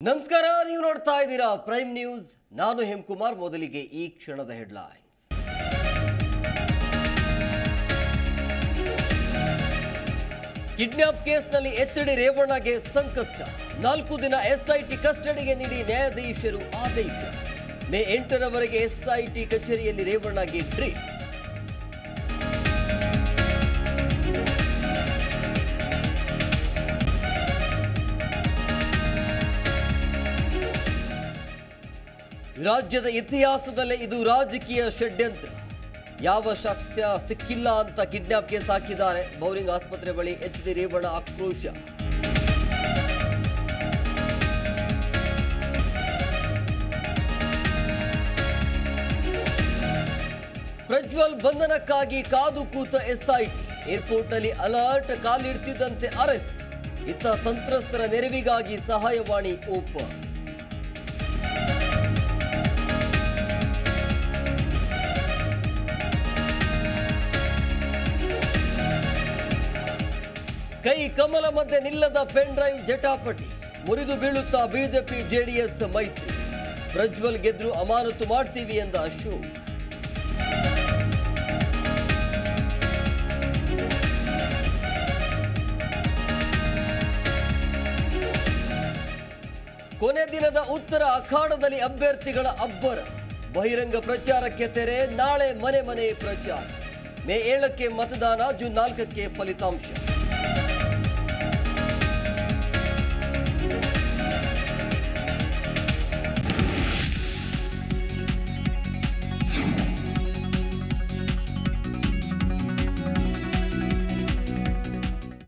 ನಮಸ್ಕಾರ, ನೀವು ನೋಡ್ತಾ ಇದ್ದೀರಾ ಪ್ರೈಮ್ ನ್ಯೂಸ್. ನಾನು ಹೇಮಕುಮಾರ್. ಮೊದಲಿಗೆ ಈ ಕ್ಷಣದ ಹೆಡ್ಲೈನ್ಸ್. ಕಿಡ್ನಾಪ್ ಕೇಸ್ನಲ್ಲಿ ಎಚ್.ಡಿ. ರೇವಣ್ಣಗೆ ಸಂಕಷ್ಟ. 4 ದಿನ ಎಸ್ಐಟಿ ಕಸ್ಟಡಿಗೆ ನೀಡಿ ನ್ಯಾಯಾಧೀಶರು ಆದೇಶ. ಮೇ 8ರವರೆಗೆ ಎಸ್ಐಟಿ ಕಚೇರಿಯಲ್ಲಿ ರೇವಣ್ಣಗೆ ಡ್ರಿಲ್. ರಾಜ್ಯದ ಇತಿಹಾಸದಲ್ಲೇ ಇದು ರಾಜಕೀಯ ಷಡ್ಯಂತ್ರ. ಯಾವ ಸಾಕ್ಷ್ಯ ಸಿಕ್ಕಿಲ್ಲ ಅಂತ ಕಿಡ್ನಾಪ್ ಕೇಸ್ ಹಾಕಿದ್ದಾರೆ. ಬೌರಿಂಗ್ ಆಸ್ಪತ್ರೆ ಬಳಿ ಎಚ್.ಡಿ. ರೇವಣ್ಣ ಆಕ್ರೋಶ. ಪ್ರಜ್ವಲ್ ಬಂಧನಕ್ಕಾಗಿ ಕಾದು ಕೂತ ಎಸ್ಐಟಿ. ಏರ್ಪೋರ್ಟ್ನಲ್ಲಿ ಅಲರ್ಟ್, ಕಾಲಿಡ್ತಿದ್ದಂತೆ ಅರೆಸ್ಟ್. ಇತ್ತ ಸಂತ್ರಸ್ತರ ನೆರವಿಗಾಗಿ ಸಹಾಯವಾಣಿ ಓಪನ್. ಕೈ ಕಮಲ ಮಧ್ಯೆ ನಿಲ್ಲದ ಪೆನ್ ಡ್ರೈವ್ ಜಟಾಪಟಿ. ಮುರಿದು ಬೀಳುತ್ತಾ ಬಿಜೆಪಿ ಜೆಡಿಎಸ್ ಮೈತ್ರಿ. ಪ್ರಜ್ವಲ್ ಗೆದ್ರು ಅಮಾನತು ಮಾಡ್ತೀವಿ ಎಂದ ಅಶೋಕ್. ಕೊನೆ ದಿನದ ಉತ್ತರ ಅಖಾಡದಲ್ಲಿ ಅಭ್ಯರ್ಥಿಗಳ ಅಬ್ಬರ. ಬಹಿರಂಗ ಪ್ರಚಾರಕ್ಕೆ ತೆರೆ. ನಾಳೆ ಮನೆ ಮನೆ ಪ್ರಚಾರ. ಮೇ 7ಕ್ಕೆ ಮತದಾನ, ಜೂನ್ 4ಕ್ಕೆ ಫಲಿತಾಂಶ.